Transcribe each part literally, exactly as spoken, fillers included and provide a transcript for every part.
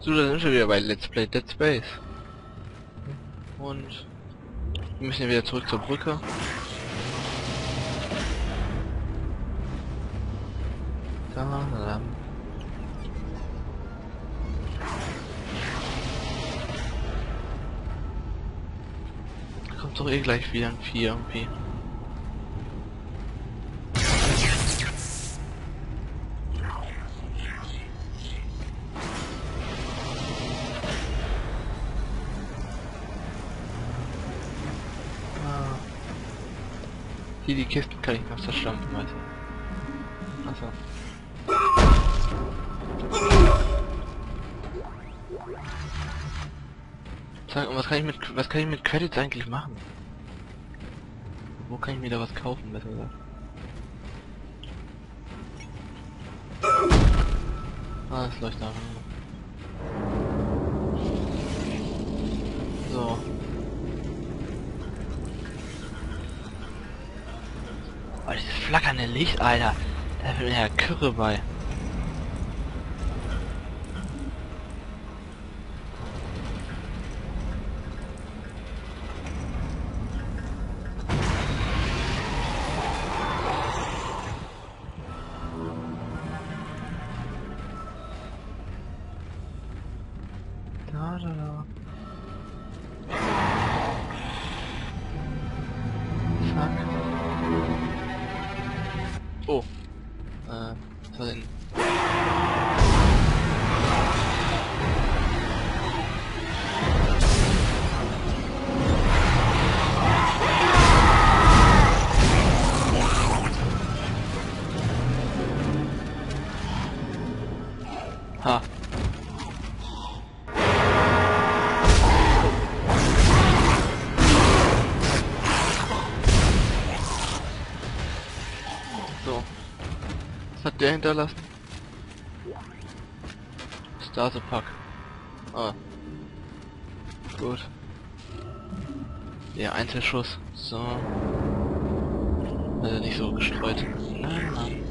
So, da sind wir wieder bei Let's Play Dead Space. Und wir müssen ja wieder zurück zur Brücke. Da, da. Kommt doch eh gleich wieder ein Vieh irgendwie. Hier die Kisten kann ich noch zerstampfen, weißt du. Achso. Sag, was kann ich mit was kann ich mit Credits eigentlich machen? Wo kann ich mir da was kaufen, besser gesagt? Ah, das leuchtet einfach nur. So. Oh, dieses flackernde Licht, Alter. Da wird mir ja Kürre bei. Da, da, da. Fuck. Oh. Äh, was war denn? Ha. So. Was hat der hinterlassen? Starterpack. Ah. Gut. Der Einzelschuss. So. Also nicht so gestreut. Nein, nein.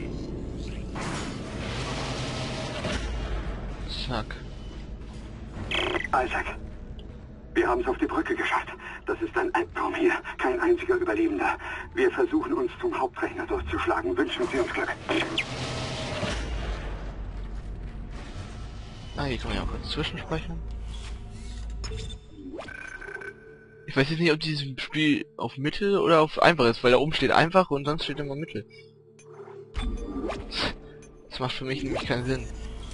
Zack. Isaac, wir haben es auf die Brücke geschafft. Das ist ein Albtraum hier. Kein einziger Überlebender. Wir versuchen uns zum Hauptrechner durchzuschlagen. Wünschen Sie uns Glück. Ah, hier kann man ja auch kurz zwischenspeichern. Ich weiß jetzt nicht, ob dieses Spiel auf Mittel oder auf einfach ist, weil da oben steht einfach und sonst steht immer Mittel. Das macht für mich nämlich keinen Sinn.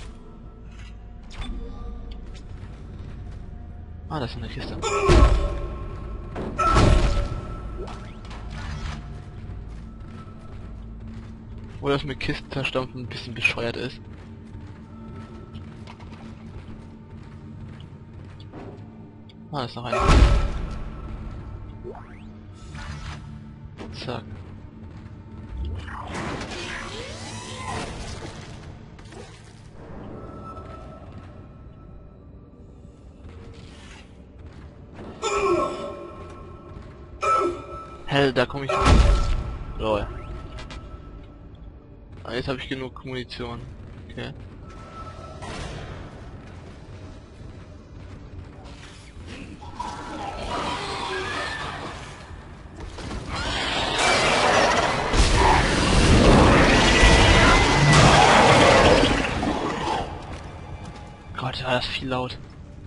Ah, das ist eine Kiste. Wo das mit Kisten zerstampfen ein bisschen bescheuert ist. Ah, ist noch eine. Zack. Hell, da komme ich. Lol. Ah, jetzt habe ich genug Munition. Okay. Gott, war das viel laut.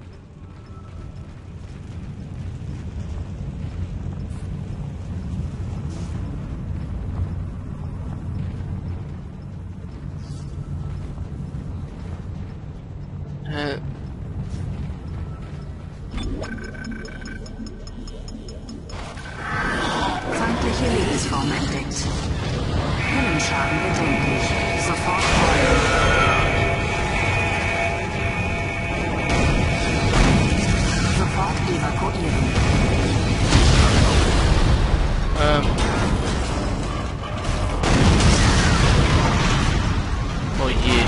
Äh. Feindliche Lebensform entdeckt. Hillenschaden bedenklich. Sofort räumen. Sofort evakuieren. Ähm. Oh je.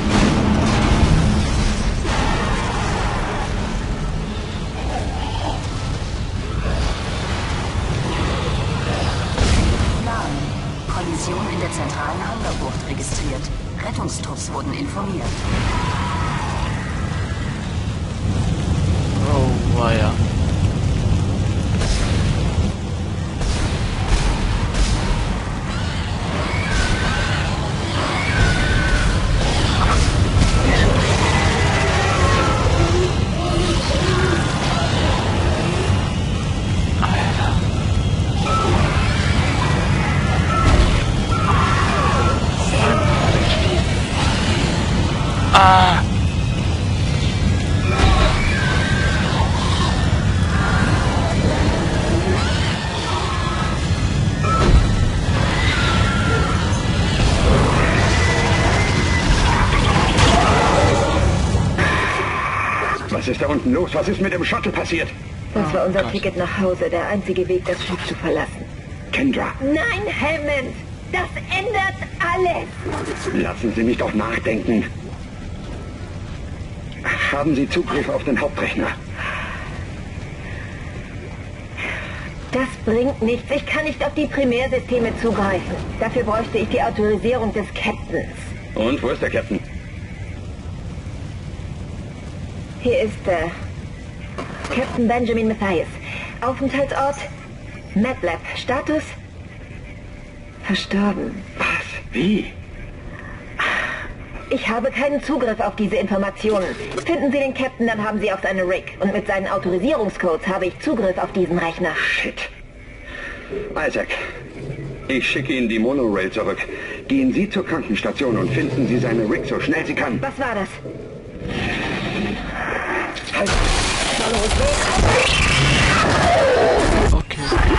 Kollision in der zentralen Hangarbucht registriert. Rettungstrupps wurden informiert. War ja. Ah! Was ist da unten los? Was ist mit dem Shuttle passiert? Das war unser Gott. Ticket nach Hause, der einzige Weg, das Schiff zu verlassen. Kendra, Nein, Hammond! Das ändert alles! lassen Sie mich doch nachdenken. Haben Sie Zugriff auf den Hauptrechner? Das bringt nichts. Ich kann nicht auf die Primärsysteme zugreifen. Dafür bräuchte ich die Autorisierung des Captains. Und wo ist der Captain? Hier ist äh, Captain Benjamin Mathias. Aufenthaltsort MATLAB. Status verstorben. Was? Wie? Ich habe keinen Zugriff auf diese Informationen. Finden Sie den Captain, dann haben Sie auch seine Rig. Und mit seinen Autorisierungscodes habe ich Zugriff auf diesen Rechner. Shit. Isaac, ich schicke Ihnen die Monorail zurück. Gehen Sie zur Krankenstation und finden Sie seine Rig so schnell Sie kann. Was war das? Halt! Okay.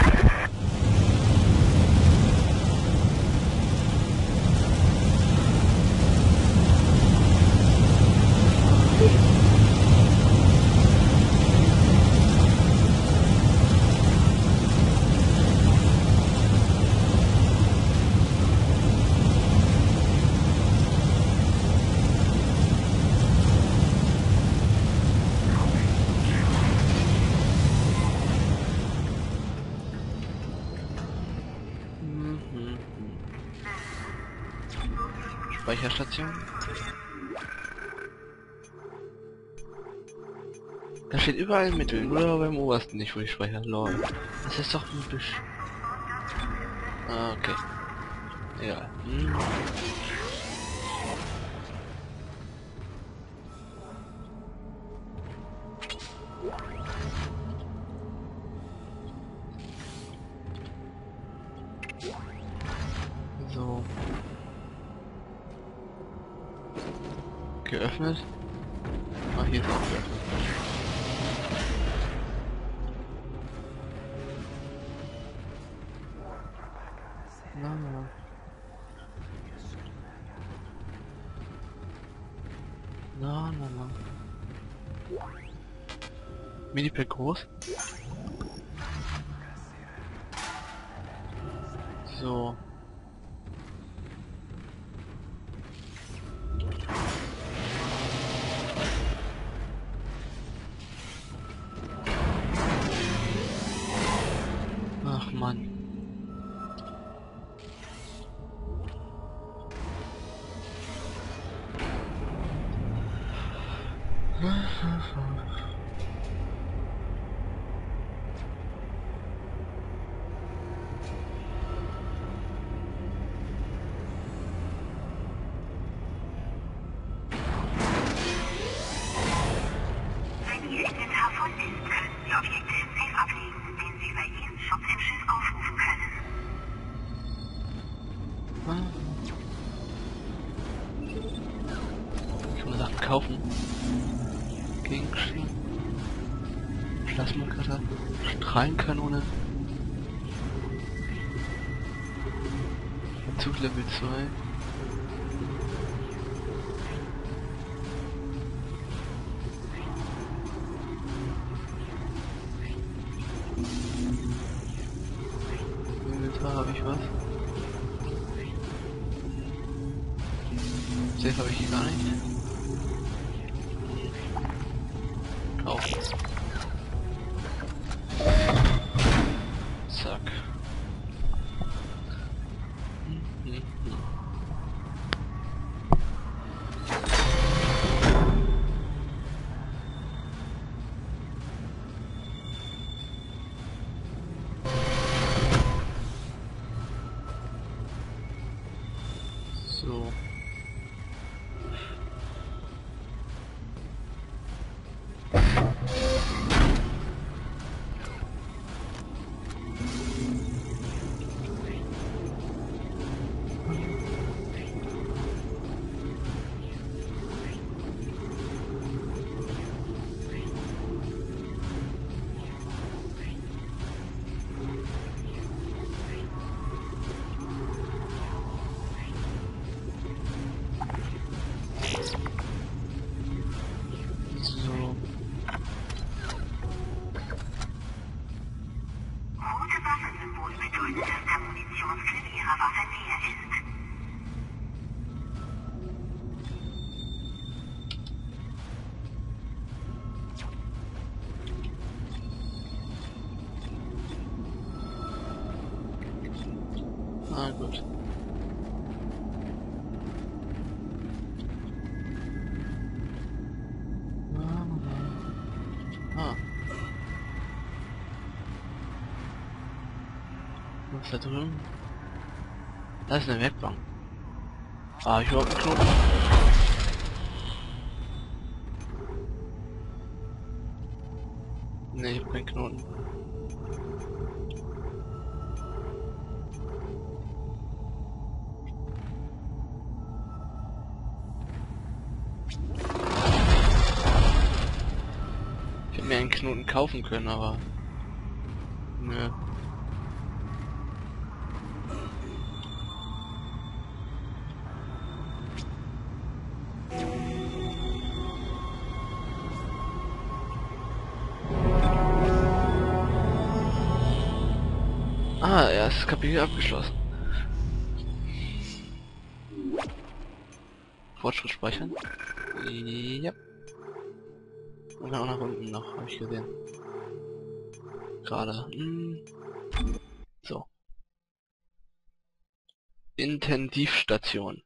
Speicherstation. Da steht überall Mittel, nur beim obersten nicht, wo ich speichere. Lol. Das ist doch ein bisschen... Ah, okay. Egal. Hm. So. Geöffnet. Ah, hier ist auch geöffnet. Na, na. Na, na, na. Minipack groß. So. Ach Mann. Wenn Ihr Inventar voll ist, können Sie Objekte im Safe ablegen, den Sie über Ihren Shop im Schiff aufrufen können. Ich muss Sachen kaufen. Gegenstände. Plasmacutter. Strahlenkanone. Zug Level zwei. Inventar habe ich was. Safe habe ich hier gar nicht. Kaufen. Zack. Hm, hm, hm. Na gut. Ah. Was ist da drüben? Da ist eine Werkbank. Ah, ich überhaupt einen Knoten. Ne, ich hab keinen Knoten. Ich hätte mir einen Knoten kaufen können, aber... Nö. Ah, erstes Kapitel abgeschlossen. Fortschritt speichern. Ja. Und dann auch nach unten noch, habe ich gesehen. Gerade. Hm. So. Intensivstation.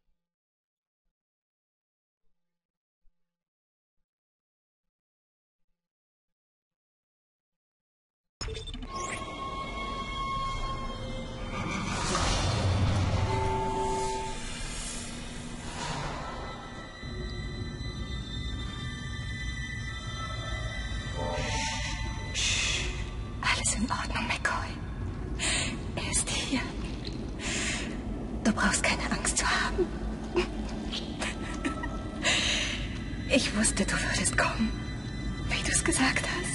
Alles in Ordnung, McCoy. Er ist hier. Du brauchst keine Angst zu haben. Ich wusste, du würdest kommen, wie du es gesagt hast.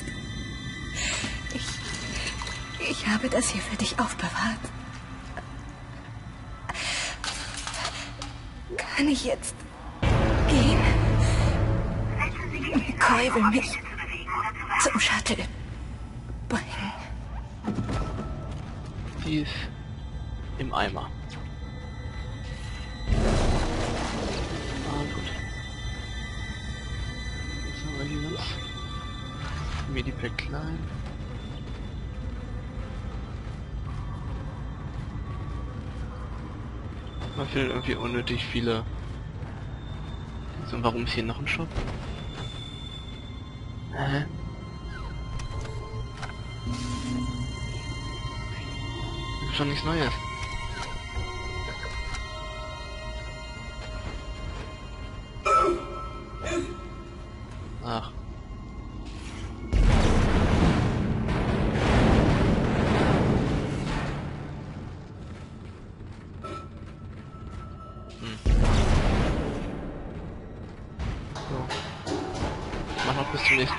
Ich, ich habe das hier für dich aufbewahrt. Kann ich jetzt gehen? McCoy will mich zum Shuttle bringen. Die ist im Eimer. Ah, gut. Was haben wir hier noch? Medipack klein. Man findet irgendwie unnötig viele. So, warum ist hier noch ein Shop? Hä? Ist schon nichts Neues. Ach. Mach noch bis zum nächsten.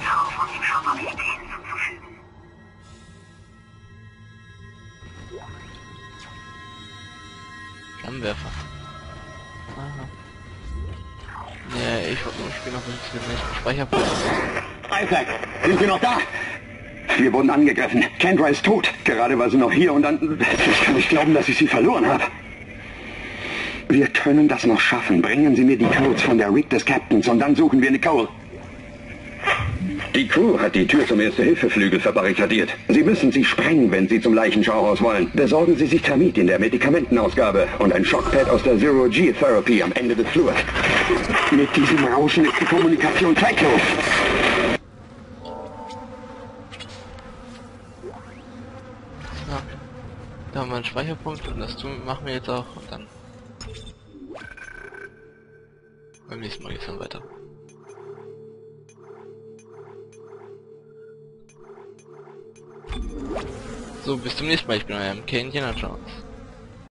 Flammenwerfer. Aha. Nee, ich wollte nur spielen, ob ich den nächsten Speicherpunkt. Isaac, sind Sie noch da? Wir wurden angegriffen. Kendra ist tot. Gerade war sie noch hier und dann... Ich kann nicht glauben, dass ich sie verloren habe. Wir können das noch schaffen. Bringen Sie mir die Codes von der Rig des Captains und dann suchen wir Nicole. Die Crew hat die Tür zum Erste-Hilfe-Flügel verbarrikadiert. Sie müssen sie sprengen, wenn Sie zum Leichenschauhaus wollen. Besorgen Sie sich Thermit in der Medikamentenausgabe und ein Shockpad aus der Zero-G-Therapy am Ende des Flurs. Mit diesem Rauschen ist die Kommunikation zwecklos. Ja. Da haben wir einen Speicherpunkt und das tun, machen wir jetzt auch. Und dann beim nächsten Mal geht's dann weiter. So, bis zum nächsten Mal. Ich bin euer M K Indiana Jones.